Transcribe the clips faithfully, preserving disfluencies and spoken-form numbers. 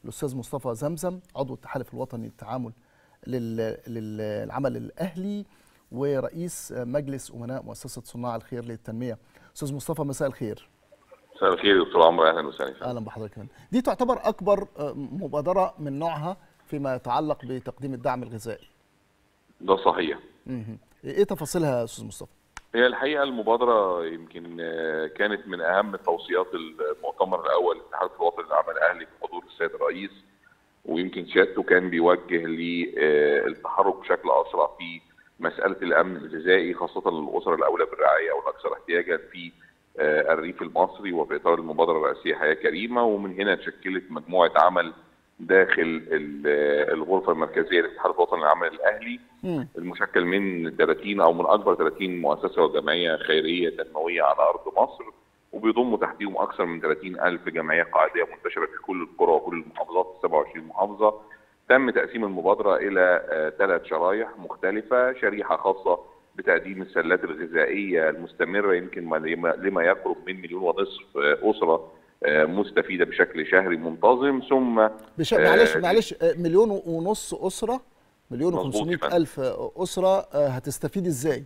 الاستاذ مصطفى زمزم عضو التحالف الوطني للتعامل للعمل الاهلي ورئيس مجلس امناء مؤسسه صناع الخير للتنميه. استاذ مصطفى مساء الخير. مساء الخير يا دكتور عمرو، اهلا وسهلا. اهلا بحضرتك. دي تعتبر اكبر مبادره من نوعها فيما يتعلق بتقديم الدعم الغذائي. ده صحيح. امم ايه تفاصيلها يا استاذ مصطفى؟ هي الحقيقه المبادره يمكن كانت من اهم توصيات المؤتمر الاول للاتحاد الوطني للعمل الاهلي بحضور السيد الرئيس، ويمكن سيادته كان بيوجه للتحرك بشكل اسرع في مساله الامن الغذائي خاصه للاسر الاولى بالرعايه والاكثر احتياجا في الريف المصري، وفي اطار المبادره الرئاسيه حياه كريمه. ومن هنا تشكلت مجموعه عمل داخل الغرفه المركزيه للاتحاد الوطني للعمل الاهلي المشكل من ثلاثين او من اكبر ثلاثين مؤسسه وجمعيه خيريه تنمويه على ارض مصر، وبيضم تحتهم اكثر من ثلاثين ألف جمعيه قاعديه منتشره في كل القرى وكل المحافظات سبعة وعشرين محافظه. تم تقسيم المبادره الى ثلاث شرايح مختلفه، شريحه خاصه بتقديم السلات الغذائيه المستمره يمكن لما يقرب من مليون ونصف اسره مستفيده بشكل شهري منتظم، ثم بش... معلش معلش مليون ونص اسره، مليون وخمسمائة الف اسره هتستفيد ازاي؟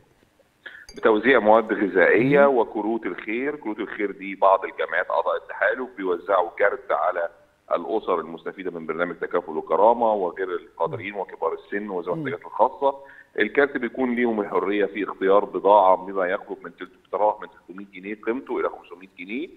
بتوزيع مواد غذائيه وكروت الخير. كروت الخير دي بعض الجمعيات اعضاء التحالف بيوزعوا كارت على الاسر المستفيده من برنامج تكافل وكرامه وغير القادرين وكبار السن وذوي الاحتياجات الخاصه. الكارت بيكون ليهم الحريه في اختيار بضاعه بما يقرب من بتتراوح من ثلاثمائة جنيه قيمته الى خمسمائة جنيه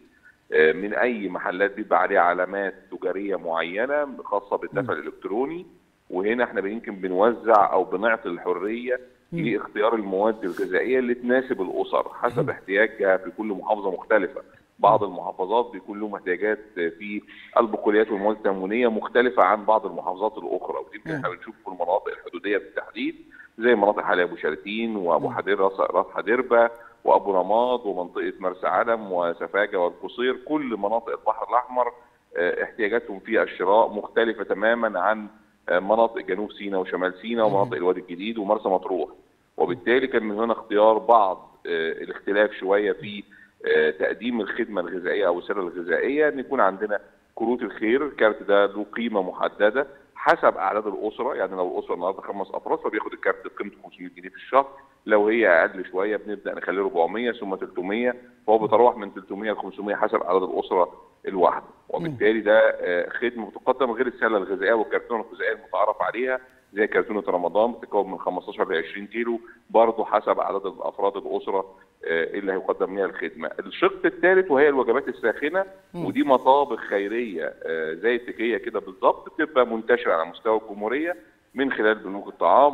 من اي محلات بيبقى عليها علامات تجاريه معينه خاصه بالدفع الالكتروني. وهنا احنا يمكن بنوزع او بنعطي الحريه لاختيار المواد الغذائيه اللي تناسب الاسر حسب احتياجها في كل محافظه مختلفه. بعض المحافظات بيكون لهم احتياجات في البقوليات والمواد التموينيه مختلفه عن بعض المحافظات الاخرى، ودي احنا بنشوف في المناطق الحدوديه بالتحديد زي مناطق حلب ابو شلاتين وابو حدير راس حديربه وابو رماد ومنطقه مرسى علم وسفاجه والقصير. كل مناطق البحر الاحمر احتياجاتهم في الشراء مختلفه تماما عن مناطق جنوب سيناء وشمال سيناء ومناطق الوادي الجديد ومرسى مطروح، وبالتالي كان من هنا اختيار بعض الاختلاف شويه في تقديم الخدمه الغذائيه او السله الغذائيه ان يكون عندنا كروت الخير. الكارت ده له قيمه محدده حسب اعداد الاسره، يعني لو الاسره النهارده خمس افراد فبياخد الكارت بقيمته خمسمائة جنيه في الشهر، لو هي اقل شويه بنبدا نخليه أربعمائة ثم ثلاثمائة، فهو بيتراوح من ثلاثمائة ل خمسمائة حسب عدد الاسره الواحده. وبالتالي ده خدمه تقدم غير السله الغذائيه والكرتونه الغذائيه المتعارف عليها زي كرتونه رمضان بتتكون من خمستاشر ل عشرين كيلو برضه حسب عدد الافراد الاسره اللي هيقدم لها الخدمه. الشق الثالث وهي الوجبات الساخنه، ودي مطابخ خيريه زي التكيه كده بالظبط بتبقى منتشره على مستوى الجمهوريه من خلال بنوك الطعام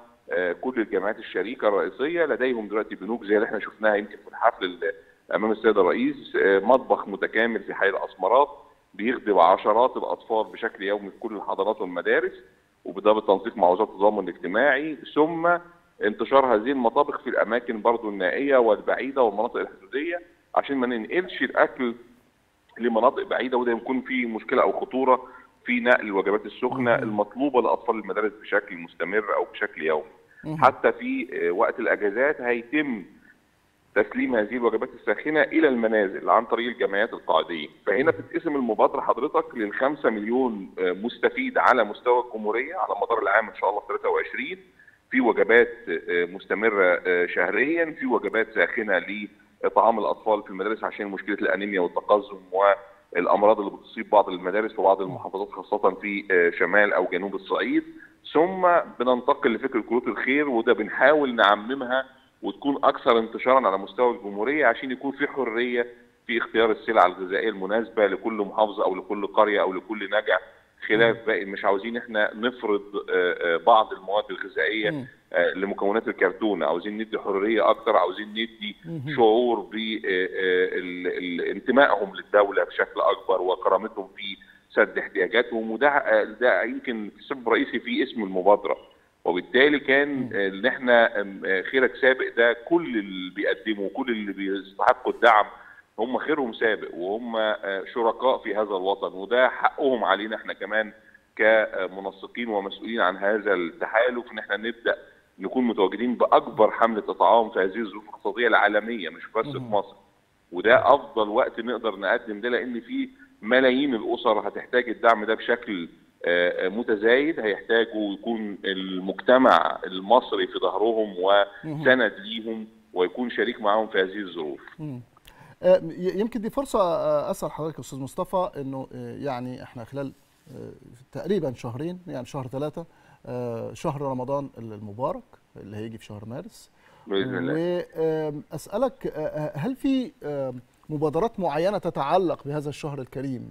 وكل الجامعات الشريكه الرئيسيه لديهم دلوقتي بنوك زي اللي احنا شفناها يمكن في الحفل امام السيد الرئيس، مطبخ متكامل في حي الاسمرات بيخدم عشرات الاطفال بشكل يومي في كل الحضانات والمدارس، وده بالتنسيق مع وزاره التضامن الاجتماعي، ثم انتشار هذه المطابخ في الاماكن برضو النائيه والبعيده والمناطق الحدوديه عشان ما ننقلش الاكل لمناطق بعيده وده يكون فيه مشكله او خطوره في نقل الوجبات السخنه المطلوبه لاطفال المدارس بشكل مستمر او بشكل يومي. حتى في وقت الاجازات هيتم تسليم هذه الوجبات الساخنه الى المنازل عن طريق الجمعيات القاعديه. فهنا بتتقسم المبادره حضرتك للخمسة مليون مستفيد على مستوى الجمهوريه على مدار العام ان شاء الله ثلاثة وعشرين، في وجبات مستمره شهريا، في وجبات ساخنه لطعام الاطفال في المدارس عشان مشكله الانيميا والتقزم والامراض اللي بتصيب بعض المدارس في بعض المحافظات خاصه في شمال او جنوب الصعيد، ثم بننتقل لفكره كروت الخير وده بنحاول نعممها وتكون اكثر انتشارا على مستوى الجمهوريه عشان يكون في حريه في اختيار السلع الغذائيه المناسبه لكل محافظه او لكل قريه او لكل نجع، خلاف باقي مش عاوزين احنا نفرض بعض المواد الغذائيه لمكونات الكرتونه، عاوزين ندي حريه اكثر، عاوزين ندي شعور بانتمائهم للدوله بشكل اكبر وكرامتهم في سد احتياجاتهم، وده ده يمكن السبب الرئيسي في اسم المبادره. وبالتالي كان ان احنا خيرك سابق ده كل اللي بيقدموا كل اللي بيستحقوا الدعم هم خيرهم سابق وهم شركاء في هذا الوطن، وده حقهم علينا احنا كمان كمنسقين ومسؤولين عن هذا التحالف ان احنا نبدا نكون متواجدين باكبر حمله تطعام في هذه الظروف الاقتصاديه العالميه مش بس في مصر. وده افضل وقت نقدر نقدم ده لان في ملايين الاسر هتحتاج الدعم ده بشكل متزايد، هيحتاجوا يكون المجتمع المصري في ظهرهم وسند ليهم ويكون شريك معاهم في هذه الظروف. يمكن دي فرصه اسال حضرتك يا استاذ مصطفى، انه يعني احنا خلال تقريبا شهرين، يعني شهر ثلاثه، شهر رمضان المبارك اللي هيجي في شهر مارس باذن الله. واسالك هل في مبادرات معينه تتعلق بهذا الشهر الكريم؟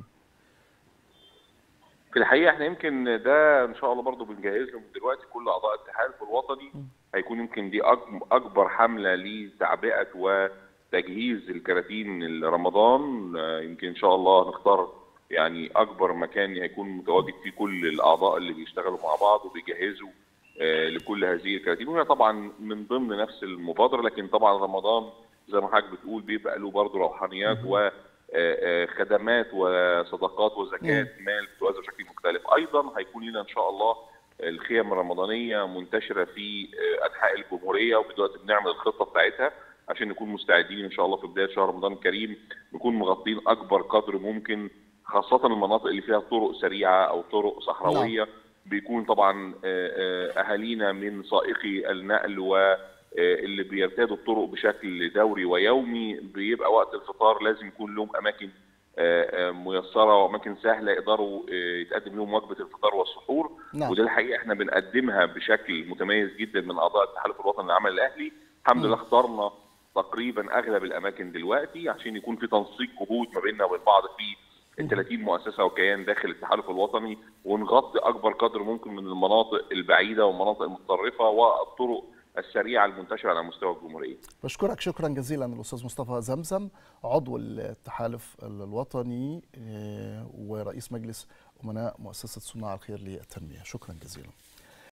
في الحقيقه احنا يمكن ده ان شاء الله برضو بنجهز له من دلوقتي. كل اعضاء التحالف الوطني هيكون يمكن دي اكبر حمله لتعبئه وتجهيز الكراتين رمضان. يمكن ان شاء الله نختار يعني اكبر مكان هيكون متواجد فيه كل الاعضاء اللي بيشتغلوا مع بعض وبيجهزوا لكل هذه الكراتين، وهي طبعا من ضمن نفس المبادره. لكن طبعا رمضان زي ما حضرتك بتقول بيبقى له برضه روحانيات وخدمات وصدقات وزكاه مال بتوزع بشكل مختلف. ايضا هيكون لنا ان شاء الله الخيم الرمضانيه منتشره في انحاء الجمهوريه، ودلوقتي بنعمل الخطه بتاعتها عشان نكون مستعدين ان شاء الله في بدايه شهر رمضان الكريم نكون مغطين اكبر قدر ممكن، خاصه المناطق اللي فيها طرق سريعه او طرق صحراويه. لا. بيكون طبعا اهالينا من سائقي النقل واللي بيرتادوا الطرق بشكل دوري ويومي، بيبقى وقت الفطار لازم يكون لهم اماكن ميسره واماكن سهله يقدروا يتقدم لهم وجبه الفطار والسحور. نعم. وده الحقيقه احنا بنقدمها بشكل متميز جدا من اعضاء التحالف الوطني للعمل الاهلي. الحمد لله اخترنا تقريبا اغلب الاماكن دلوقتي عشان يكون في تنسيق جهود ما بيننا وبين بعض في ال ثلاثين مؤسسه وكيان داخل التحالف الوطني، ونغطي اكبر قدر ممكن من المناطق البعيده والمناطق المتطرفه والطرق السريعه المنتشره على مستوى الجمهوريه. بشكرك شكرا جزيلا الاستاذ مصطفى زمزم، عضو التحالف الوطني ورئيس مجلس امناء مؤسسه صناع الخير للتنميه. شكرا جزيلا.